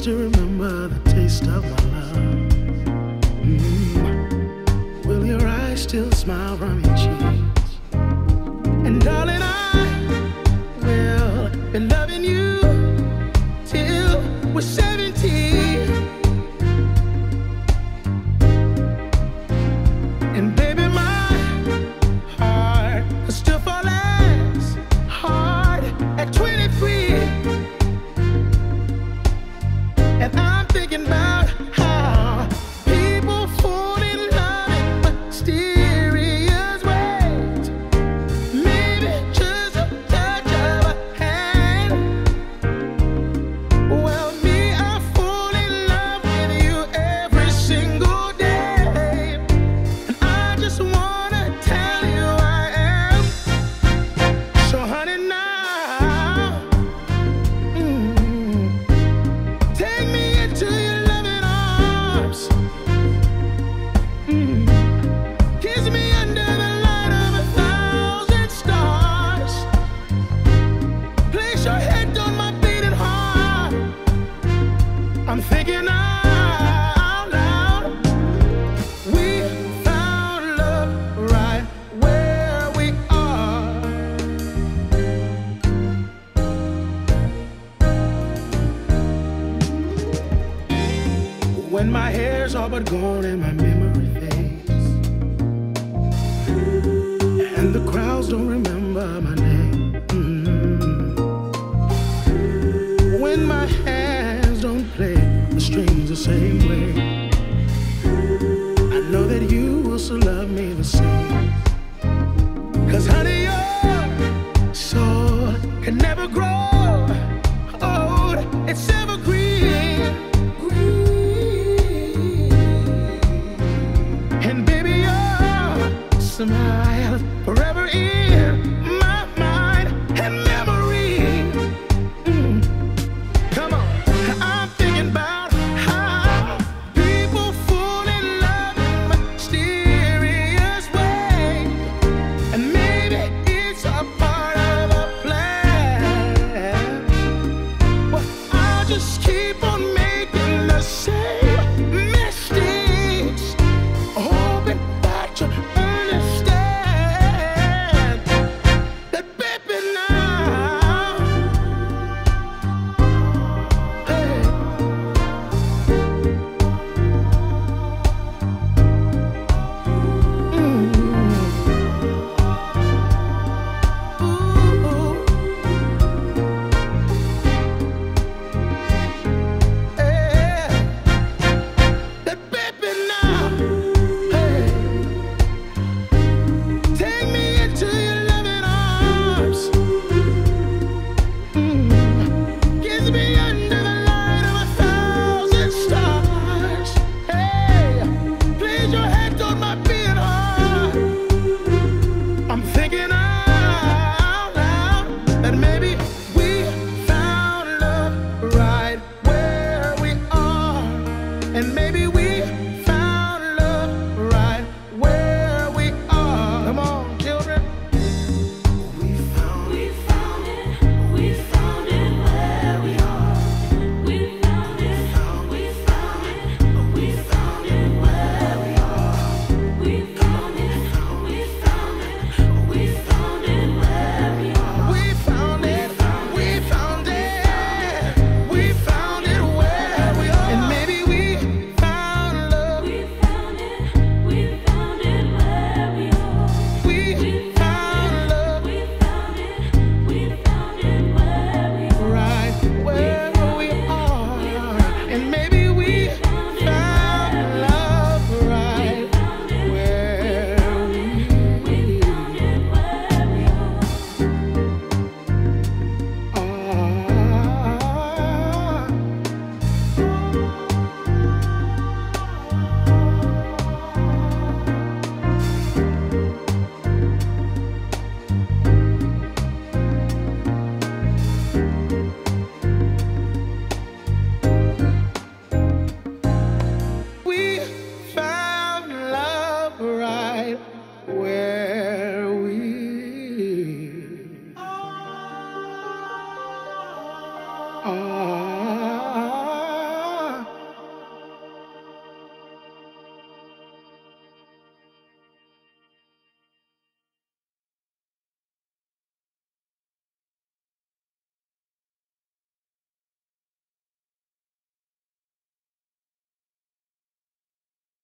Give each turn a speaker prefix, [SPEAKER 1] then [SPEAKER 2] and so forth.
[SPEAKER 1] still remember the taste of my love? Will your eyes still smile from your cheeks? And darling, I will be loving you till we're 17. And baby, my heart will still fall as hard at 23. And I'm thinking about how people fall in love in mysterious ways. Maybe just a touch of a hand. Well, me, I fall in love with you every single day. And I just wanna tell you I am. So honey, now take me into your loving arms. Kiss me under the light of 1,000 stars. Place your head on my beating heart. I'm thinking out loud. We found love right where we are. When my hair's all but gone and my memory fades, and the crowds don't remember my name. When my hands don't play the strings the same way, I know that you will still love me the same. 'Cause honey, your soul can never grow old. It's evergreen. And baby, your smile forever in my mind and memory. Come on, I'm thinking about how people fall in love in mysterious ways. And maybe it's a part of a plan. Well, I'll just keep